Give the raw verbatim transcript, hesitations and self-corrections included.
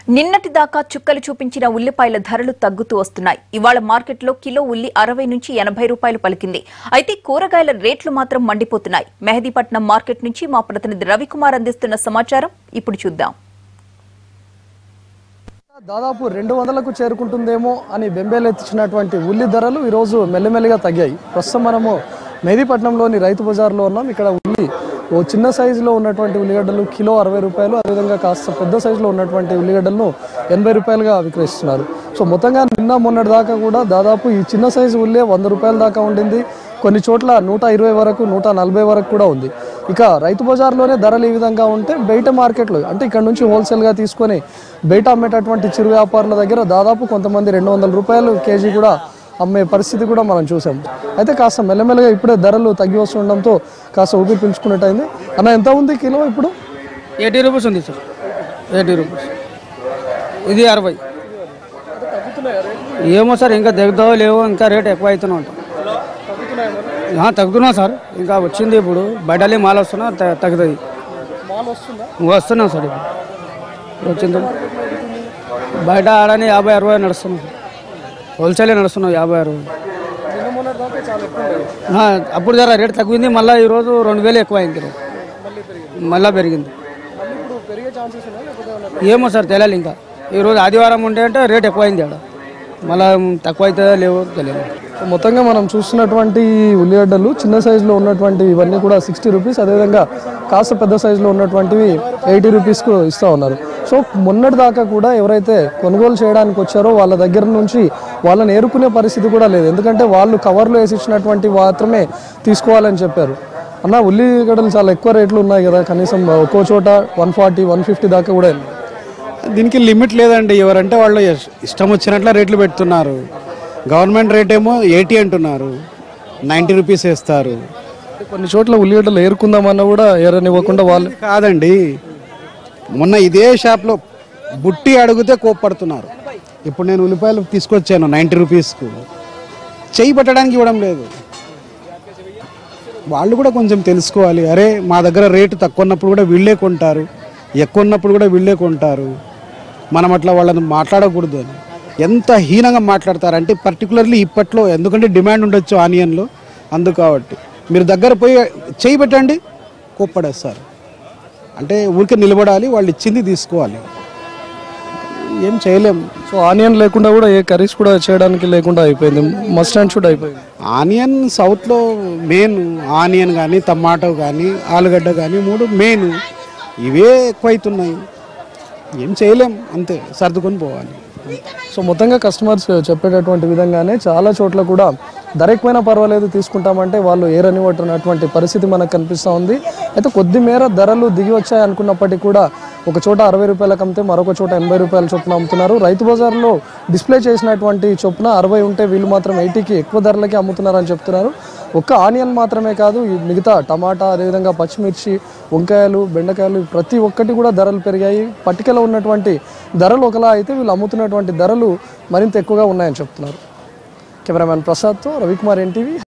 నిన్నటి దాకా చుక్కలు చూపించిన ఉల్లిపాయల ధరలు తగ్గుతూ వస్తున్నాయి. ఇవాళ మార్కెట్లో కిలో ఉల్లి అరవై నుంచి ఎనభై రూపాయలు పలికింది. అయితే కూరగాయల రేట్లు మాత్రం మండిపోతున్నాయి. మెహదీపట్నం మార్కెట్ నుంచి మా ప్రతినిధి రవికుమార్ అందిస్తున్న సమాచారం ఇప్పుడు చూద్దాం. దాదాపు రెండు వందలకు చేరుకుంటుందేమో అని బెంబేలెత్తించినటువంటి ఉల్లి ధరలు ఈరోజు మెల్లమెల్లిగా తగ్గాయి. ప్రస్తుతం మనము మెహదీపట్నంలోని రైతు బజార్లో ఉన్నాం. ఇక్కడ ఉల్లి ఓ చిన్న సైజులో ఉన్నటువంటి ఉల్లిగడ్డలు కిలో అరవై రూపాయలు, అదేవిధంగా కాస్త పెద్ద సైజులో ఉన్నటువంటి ఉల్లిగడ్డలను ఎనభై రూపాయలుగా విక్రయిస్తున్నారు. సో మొత్తంగా నిన్న మొన్నటి దాకా కూడా దాదాపు ఈ చిన్న సైజు ఉల్లి వంద రూపాయల దాకా ఉండింది. కొన్ని చోట్ల నూట ఇరవై వరకు నూట నలభై వరకు కూడా ఉంది. ఇక రైతు బజార్లోనే ధరలు ఈ విధంగా ఉంటే బయట మార్కెట్లో అంటే ఇక్కడ నుంచి హోల్సేల్గా తీసుకొని బయట అమ్మేటటువంటి చిరు వ్యాపారుల దగ్గర దాదాపు కొంతమంది రెండు వందల రూపాయలు కేజీ కూడా అమ్మే పరిస్థితి కూడా మనం చూసాం. అయితే కాస్త మెల్లమెల్లగా ఇప్పుడే ధరలు తగ్గి వస్తుండడంతో కాస్త ఊపిరి పీల్చుకున్నట్టయింది. అన్న ఎంత ఉంది కిలో ఇప్పుడు? ఎయిటీ రూపీస్ ఉంది సార్. ఎయిటీ రూపీస్ ఇది అరవై. ఏమో సార్ ఇంకా తగ్గుతావో లేవో, ఇంకా రేట్ ఎక్కువ అవుతూనే ఉంటాం. తగ్గుతున్నా సార్, ఇంకా వచ్చింది ఇప్పుడు బయటలే మాల్ వస్తున్నా తగ్గుతుంది. వస్తున్నాం సార్ ఇప్పుడు వచ్చింది బయట ఆడని యాభై అరవై నడుస్తున్నాం సార్. హోల్సేలే నడుస్తున్నాం యాభై అరవై. అప్పుడు జర రేట్ తగ్గింది, మళ్ళీ ఈరోజు రెండు వేలు ఎక్కువ అయింది, మళ్ళీ పెరిగింది. ఏమో సార్ తెలియాలి. ఇంకా ఈరోజు ఆదివారం ఉంటే అంటే రేట్ ఎక్కువ అయింది, ఆడ మళ్ళీ తక్కువ అవుతుందో లేవో తెలియదు. మొత్తంగా మనం చూస్తున్నటువంటి ఉల్లిగడ్డలు చిన్న సైజులో ఉన్నటువంటి ఇవన్నీ కూడా సిక్స్టీ రూపీస్, అదేవిధంగా కాస్త పెద్ద సైజులో ఉన్నటువంటివి ఎయిటీ రూపీస్కు ఇస్తూ ఉన్నారు. సో మొన్నటి దాకా కూడా ఎవరైతే కొనుగోలు చేయడానికి వచ్చారో వాళ్ళ దగ్గర నుంచి వాళ్ళని ఏరుకునే పరిస్థితి కూడా లేదు. ఎందుకంటే వాళ్ళు కవర్లో వేసి ఇచ్చినటువంటి మాత్రమే తీసుకోవాలని చెప్పారు. అన్న ఉల్లిగడ్డలు చాలా ఎక్కువ రేట్లు ఉన్నాయి కదా, కనీసం ఒక్కో చోట వన్ ఫార్టీ వన్ ఫిఫ్టీ దాకా కూడా. దీనికి లిమిట్ లేదండి, ఎవరంటే వాళ్ళు ఇష్టం వచ్చినట్ల రేట్లు పెడుతున్నారు. గవర్నమెంట్ రేట్ ఏమో ఎయిటీ అంటున్నారు, నైంటీ రూపీస్ వేస్తారు. కొన్ని చోట్ల ఉల్లిగడ్డలు ఏరుకుందామన్నా కూడా ఏరనివ్వకుండా వాళ్ళు. కాదండి, మొన్న ఇదే షాప్లో బుట్టి అడిగితే కోప్పడుతున్నారు. ఇప్పుడు నేను ఉల్లిపాయలు తీసుకొచ్చాను నైంటీ రూపీస్కు, చెయ్యి పెట్టడానికి ఇవ్వడం లేదు. వాళ్ళు కూడా కొంచెం తెలుసుకోవాలి. అరే మా దగ్గర రేటు తక్కువ ఉన్నప్పుడు కూడా వీళ్ళే కొంటారు, ఎక్కువ ఉన్నప్పుడు కూడా వీళ్ళే కొంటారు, మనం అట్లా వాళ్ళని మాట్లాడకూడదు అని. ఎంత హీనంగా మాట్లాడతారంటే పర్టికులర్లీ ఇప్పట్లో, ఎందుకంటే డిమాండ్ ఉండొచ్చు ఆనియన్లో, అందుకు కాబట్టి మీరు దగ్గర పోయి చేయి పెట్టండి కోప్పడేస్తారు. అంటే ఊరికే నిలబడాలి, వాళ్ళు ఇచ్చింది తీసుకోవాలి, ఏం చేయలేము. సో ఆనియన్ లేకుండా కూడా ఏ కర్రీస్ కూడా చేయడానికి లేకుండా అయిపోయింది, మస్ట్ అండ్ షుడ్ అయిపోయింది. ఆనియన్ సౌత్లో మెయిన్ ఆనియన్ కానీ టమాటో కానీ ఆలుగడ్డ కానీ మూడు మెయిన్, ఇవే ఎక్కువ అవుతున్నాయి. ఏం చేయలేం, అంతే సర్దుకొని పోవాలి. సో మొత్తంగా కస్టమర్స్ చెప్పేటటువంటి విధంగానే చాలా చోట్ల కూడా ధర ఎక్కువైనా పర్వాలేదు తీసుకుంటామంటే వాళ్ళు ఏరనివ్వటటువంటి పరిస్థితి మనకు కనిపిస్తూ ఉంది. అయితే కొద్ది మేర ధరలు దిగి వచ్చాయి అనుకున్నప్పటికీ కూడా ఒక చోట అరవై రూపాయలకు అమ్మితే మరొక చోట ఎనభై రూపాయల చొప్పున అమ్ముతున్నారు. రైతు బజార్లో డిస్ప్లే చేసినటువంటి చొప్పున అరవై ఉంటే వీళ్ళు మాత్రం ఎయిటీకి ఎక్కువ ధరలకి అమ్ముతున్నారని చెప్తున్నారు. ఒక్క ఆనియన్ మాత్రమే కాదు, ఈ మిగతా టమాటా, అదేవిధంగా పచ్చిమిర్చి, వంకాయలు, బెండకాయలు ప్రతి ఒక్కటి కూడా ధరలు పెరిగాయి. పట్టికలో ఉన్నటువంటి ధరలు ఒకలా అయితే వీళ్ళు అమ్ముతున్నటువంటి ధరలు మరింత ఎక్కువగా ఉన్నాయని చెప్తున్నారు. కెమెరామ్యాన్ ప్రసాద్తో రవికుమార్, ఎన్టీవీ.